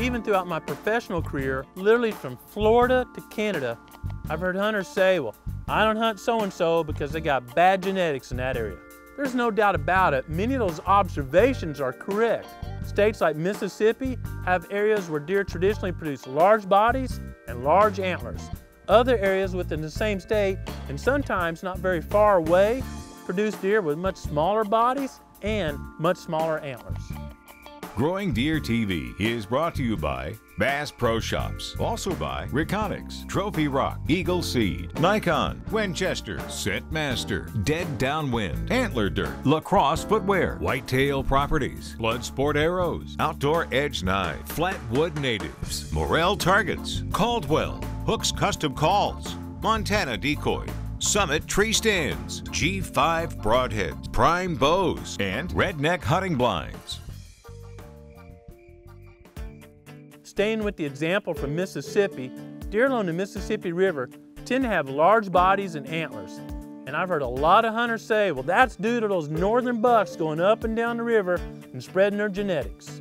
even throughout my professional career, literally from Florida to Canada, I've heard hunters say, well, I don't hunt so-and-so because they got bad genetics in that area. There's no doubt about it, many of those observations are correct. States like Mississippi have areas where deer traditionally produce large bodies and large antlers. Other areas within the same state, and sometimes not very far away, produce deer with much smaller bodies and much smaller antlers. GrowingDeer.tv is brought to you by Bass Pro Shops, also by Reconics, Trophy Rock, Eagle Seed, Nikon, Winchester, Scentmaster, Dead Downwind, Antler Dirt, Lacrosse Footwear, Whitetail Properties, Bloodsport Arrows, Outdoor Edge Knife, Flatwood Natives, Morel Targets, Caldwell, Hooks Custom Calls, Montana Decoy, Summit Tree Stands, G5 Broadheads, Prime Bows, and Redneck Hunting Blinds. Staying with the example from Mississippi, deer along the Mississippi River tend to have large bodies and antlers. And I've heard a lot of hunters say, well, that's due to those northern bucks going up and down the river and spreading their genetics.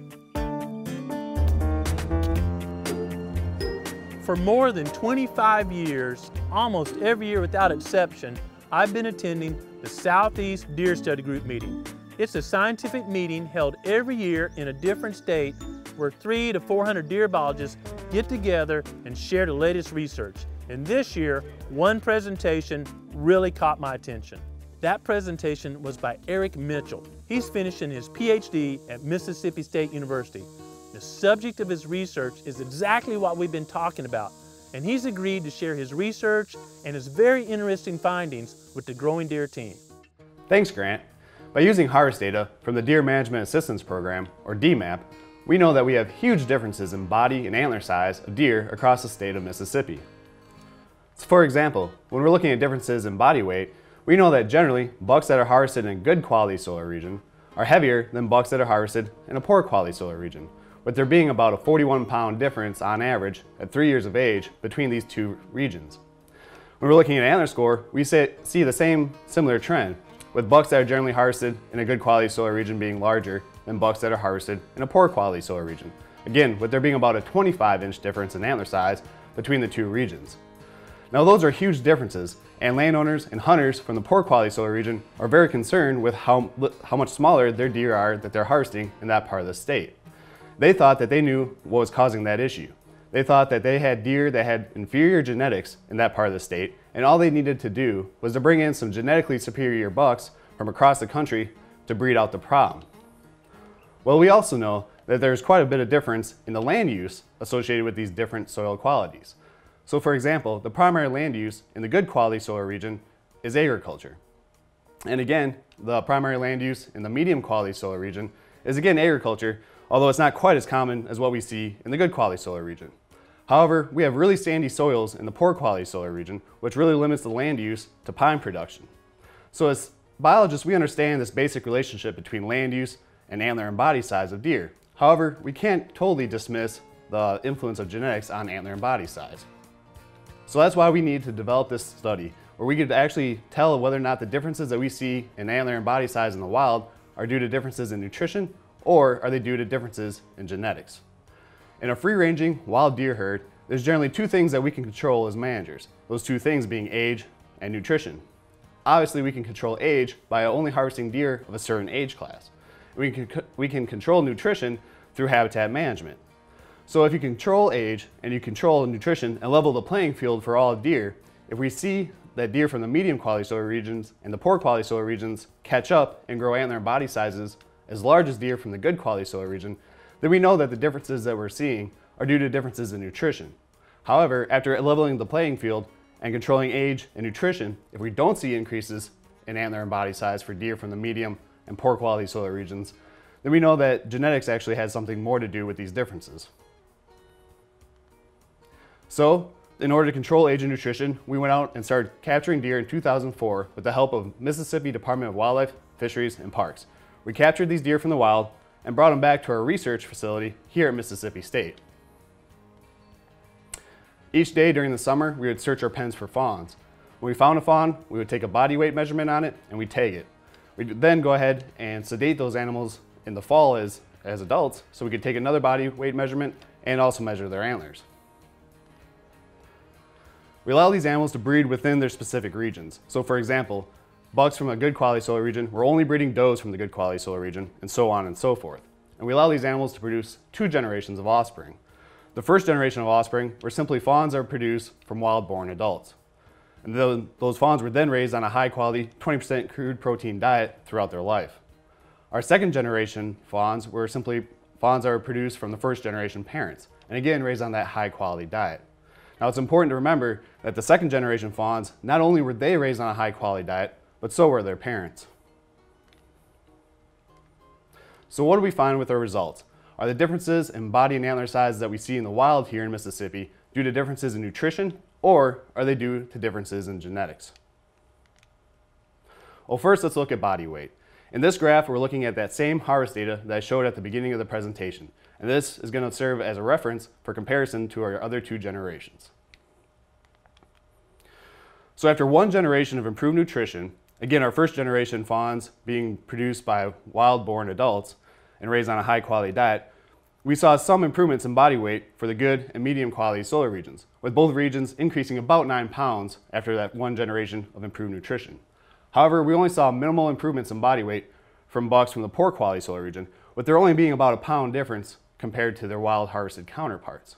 For more than 25 years, almost every year without exception, I've been attending the Southeast Deer Study Group meeting. It's a scientific meeting held every year in a different state where 300 to 400 deer biologists get together and share the latest research. And this year, one presentation really caught my attention. That presentation was by Eric Mitchell. He's finishing his PhD at Mississippi State University. The subject of his research is exactly what we've been talking about, and he's agreed to share his research and his very interesting findings with the Growing Deer team. Thanks, Grant. By using harvest data from the Deer Management Assistance Program, or DMAP, we know that we have huge differences in body and antler size of deer across the state of Mississippi. So for example, when we're looking at differences in body weight, we know that generally bucks that are harvested in a good quality soil region are heavier than bucks that are harvested in a poor quality soil region, with there being about a 41-pound difference on average at 3 years of age between these two regions. When we're looking at antler score, we see the same similar trend, with bucks that are generally harvested in a good quality soil region being larger than bucks that are harvested in a poor quality soil region. Again, with there being about a 25-inch difference in antler size between the two regions. Now those are huge differences, and landowners and hunters from the poor quality soil region are very concerned with how much smaller their deer are that they're harvesting in that part of the state. They thought that they knew what was causing that issue. They thought that they had deer that had inferior genetics in that part of the state, and all they needed to do was to bring in some genetically superior bucks from across the country to breed out the problem. Well, we also know that there's quite a bit of difference in the land use associated with these different soil qualities. So for example, the primary land use in the good quality soil region is agriculture. And again, the primary land use in the medium quality soil region is again agriculture, although it's not quite as common as what we see in the good quality soil region. However, we have really sandy soils in the poor quality soil region, which really limits the land use to pine production. So as biologists, we understand this basic relationship between land use and antler and body size of deer. However, we can't totally dismiss the influence of genetics on antler and body size. So that's why we need to develop this study, where we could actually tell whether or not the differences that we see in antler and body size in the wild are due to differences in nutrition, or are they due to differences in genetics. In a free-ranging wild deer herd, there's generally two things that we can control as managers, those two things being age and nutrition. Obviously, we can control age by only harvesting deer of a certain age class. We can control nutrition through habitat management. So if you control age and you control nutrition and level the playing field for all deer, if we see that deer from the medium quality soil regions and the poor quality soil regions catch up and grow antler and body sizes as large as deer from the good quality soil region, then we know that the differences that we're seeing are due to differences in nutrition. However, after leveling the playing field and controlling age and nutrition, if we don't see increases in antler and body size for deer from the medium and poor quality soil regions, then we know that genetics actually has something more to do with these differences. So, in order to control age and nutrition, we went out and started capturing deer in 2004 with the help of Mississippi Department of Wildlife, Fisheries, and Parks. We captured these deer from the wild and brought them back to our research facility here at Mississippi State. Each day during the summer, we would search our pens for fawns. When we found a fawn, we would take a body weight measurement on it and we'd tag it. We'd then go ahead and sedate those animals in the fall as adults, so we could take another body weight measurement and also measure their antlers. We allow these animals to breed within their specific regions. So for example, bucks from a good quality soil region, we're only breeding does from the good quality soil region, and so on and so forth. And we allow these animals to produce 2 generations of offspring. The first generation of offspring were simply fawns are produced from wild-born adults. And those fawns were then raised on a high-quality 20% crude protein diet throughout their life. Our second generation fawns were simply fawns that were produced from the first generation parents, and again raised on that high-quality diet. Now it's important to remember that the second generation fawns, not only were they raised on a high-quality diet, but so were their parents. So what do we find with our results? Are the differences in body and antler size that we see in the wild here in Mississippi due to differences in nutrition, or are they due to differences in genetics? Well, first let's look at body weight. In this graph, we're looking at that same harvest data that I showed at the beginning of the presentation, and this is going to serve as a reference for comparison to our other 2 generations. So after 1 generation of improved nutrition, again our first generation fawns being produced by wild-born adults and raised on a high-quality diet, we saw some improvements in body weight for the good and medium quality soil regions, with both regions increasing about 9 pounds after that 1 generation of improved nutrition. However, we only saw minimal improvements in body weight from bucks from the poor quality soil region, with there only being about a pound difference compared to their wild harvested counterparts.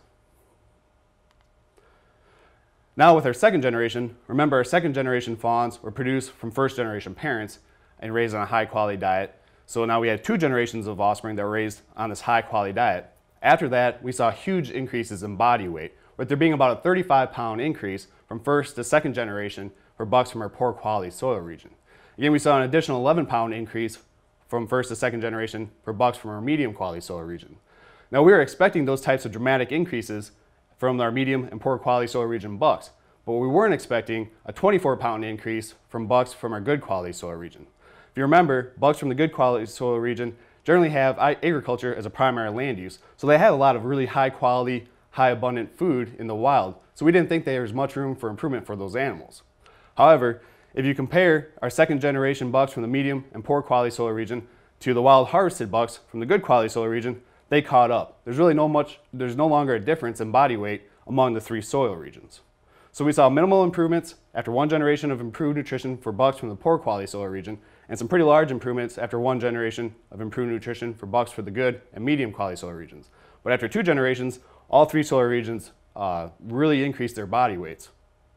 Now with our second generation, remember our second generation fawns were produced from first generation parents and raised on a high quality diet. So now we had 2 generations of offspring that were raised on this high quality diet. After that, we saw huge increases in body weight, with there being about a 35-pound increase from first to second generation for bucks from our poor quality soil region. Again, we saw an additional 11-pound increase from first to second generation for bucks from our medium quality soil region. Now we were expecting those types of dramatic increases from our medium and poor quality soil region bucks, but we weren't expecting a 24-pound increase from bucks from our good quality soil region. If you remember, bucks from the good quality soil region generally have agriculture as a primary land use, so they had a lot of really high quality, high abundant food in the wild, so we didn't think there was much room for improvement for those animals. However, if you compare our second generation bucks from the medium and poor quality soil region to the wild harvested bucks from the good quality soil region, they caught up. There's no longer a difference in body weight among the 3 soil regions. So we saw minimal improvements after 1 generation of improved nutrition for bucks from the poor quality soil region, and some pretty large improvements after 1 generation of improved nutrition for bucks for the good and medium quality soil regions. But after 2 generations, all 3 soil regions really increased their body weights.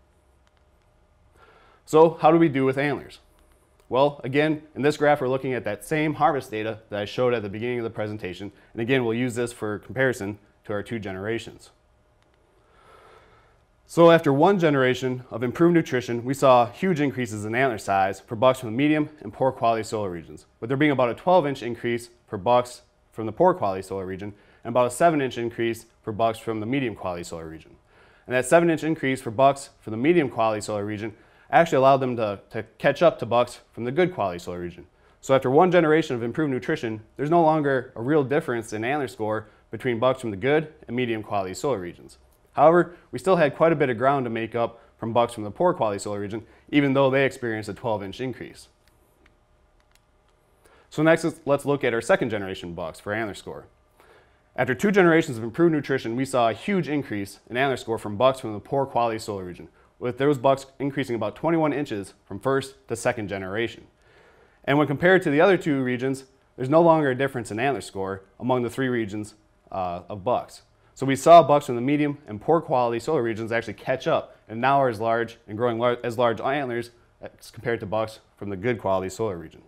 So how do we do with antlers? Well, again, in this graph, we're looking at that same harvest data that I showed at the beginning of the presentation. And again, we'll use this for comparison to our 2 generations. So after 1 generation of improved nutrition, we saw huge increases in antler size for bucks from the medium and poor quality soil regions, with there being about a 12-inch increase for bucks from the poor quality soil region and about a 7-inch increase for bucks from the medium quality soil region. And that 7-inch increase for bucks from the medium quality soil region actually allowed them to catch up to bucks from the good quality soil region. So after 1 generation of improved nutrition, there's no longer a real difference in antler score between bucks from the good and medium quality soil regions. However, we still had quite a bit of ground to make up from bucks from the poor quality soil region, even though they experienced a 12-inch increase. So next, let's look at our second generation bucks for antler score. After 2 generations of improved nutrition, we saw a huge increase in antler score from bucks from the poor quality soil region, with those bucks increasing about 21 inches from first to second generation. And when compared to the other 2 regions, there's no longer a difference in antler score among the 3 regions of bucks. So we saw bucks from the medium and poor quality soil regions actually catch up and now are as large and growing as large antlers as compared to bucks from the good quality soil region.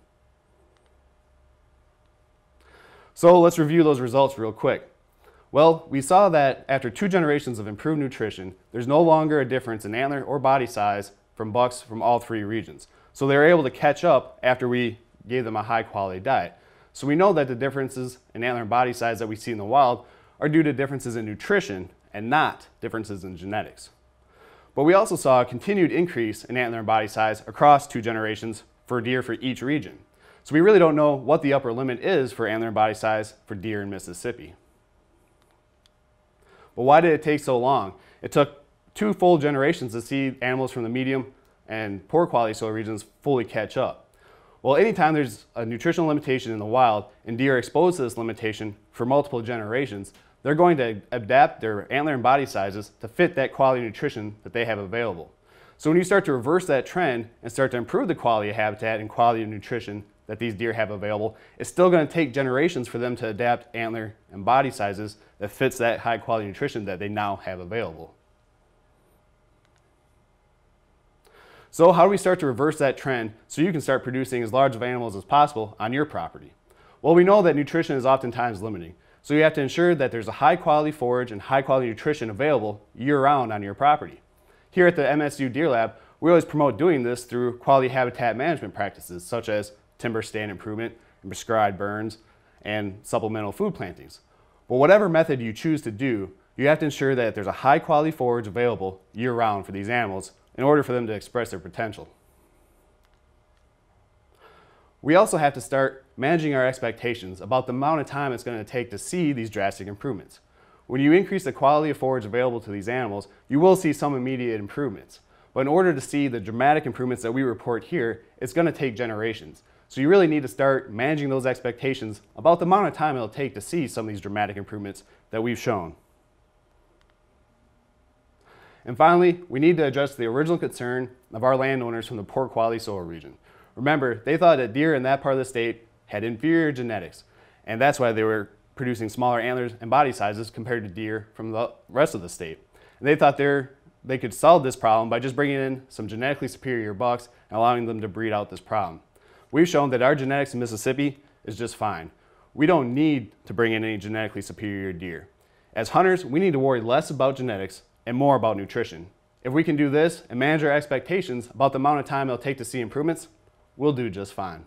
So let's review those results real quick. Well, we saw that after 2 generations of improved nutrition, there's no longer a difference in antler or body size from bucks from all 3 regions. So they were able to catch up after we gave them a high quality diet. So we know that the differences in antler and body size that we see in the wild are due to differences in nutrition and not differences in genetics. But we also saw a continued increase in antler and body size across 2 generations for deer for each region. So we really don't know what the upper limit is for antler and body size for deer in Mississippi. But why did it take so long? It took 2 full generations to see animals from the medium and poor quality soil regions fully catch up. Well, anytime there's a nutritional limitation in the wild and deer are exposed to this limitation for multiple generations, they're going to adapt their antler and body sizes to fit that quality nutrition that they have available. So when you start to reverse that trend and start to improve the quality of habitat and quality of nutrition that these deer have available, it's still going to take generations for them to adapt antler and body sizes that fits that high quality nutrition that they now have available. So how do we start to reverse that trend so you can start producing as large of animals as possible on your property? Well, we know that nutrition is oftentimes limiting, so you have to ensure that there's a high quality forage and high quality nutrition available year-round on your property. Here at the MSU Deer Lab, we always promote doing this through quality habitat management practices such as timber stand improvement, and prescribed burns, and supplemental food plantings. But whatever method you choose to do, you have to ensure that there's a high quality forage available year-round for these animals in order for them to express their potential. We also have to start managing our expectations about the amount of time it's going to take to see these drastic improvements. When you increase the quality of forage available to these animals, you will see some immediate improvements. But in order to see the dramatic improvements that we report here, it's going to take generations. So you really need to start managing those expectations about the amount of time it'll take to see some of these dramatic improvements that we've shown. And finally, we need to address the original concern of our landowners from the poor quality soil region. Remember, they thought that deer in that part of the state had inferior genetics, and that's why they were producing smaller antlers and body sizes compared to deer from the rest of the state. And they thought they could solve this problem by just bringing in some genetically superior bucks and allowing them to breed out this problem. We've shown that our genetics in Mississippi is just fine. We don't need to bring in any genetically superior deer. As hunters, we need to worry less about genetics and more about nutrition. If we can do this and manage our expectations about the amount of time it'll take to see improvements, we'll do just fine.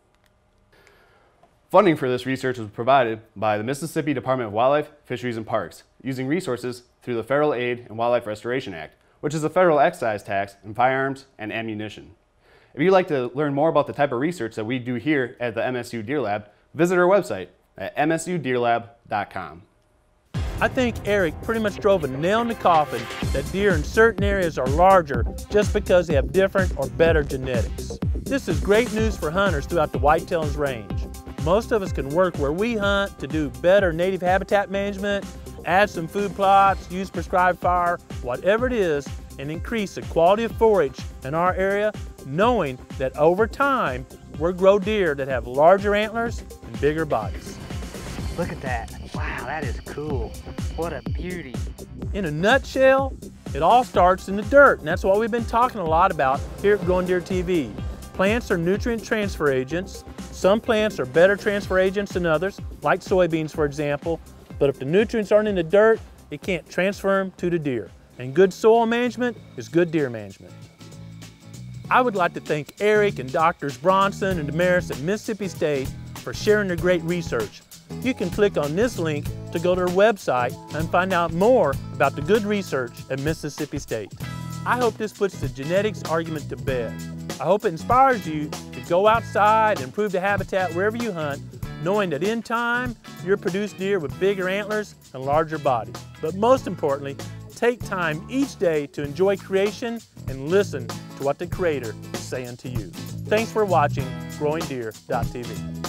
Funding for this research was provided by the Mississippi Department of Wildlife, Fisheries, and Parks, using resources through the Federal Aid and Wildlife Restoration Act, which is a federal excise tax on firearms and ammunition. If you'd like to learn more about the type of research that we do here at the MSU Deer Lab, visit our website at msudeerlab.com. I think Eric pretty much drove a nail in the coffin that deer in certain areas are larger just because they have different or better genetics. This is great news for hunters throughout the Whitetails range. Most of us can work where we hunt to do better native habitat management, add some food plots, use prescribed fire, whatever it is, and increase the quality of forage in our area, knowing that over time, we'll grow deer that have larger antlers and bigger bodies. Look at that. Wow, that is cool. What a beauty. In a nutshell, it all starts in the dirt, and that's what we've been talking a lot about here at GrowingDeer.tv. Plants are nutrient transfer agents. Some plants are better transfer agents than others, like soybeans, for example. But if the nutrients aren't in the dirt, it can't transfer them to the deer. And good soil management is good deer management. I would like to thank Eric and Drs. Bronson and Damaris at Mississippi State for sharing their great research. You can click on this link to go to their website and find out more about the good research at Mississippi State. I hope this puts the genetics argument to bed. I hope it inspires you to go outside and improve the habitat wherever you hunt, knowing that in time, you'll produce deer with bigger antlers and larger bodies. But most importantly, take time each day to enjoy creation and listen to what the Creator is saying to you. Thanks for watching GrowingDeer.tv.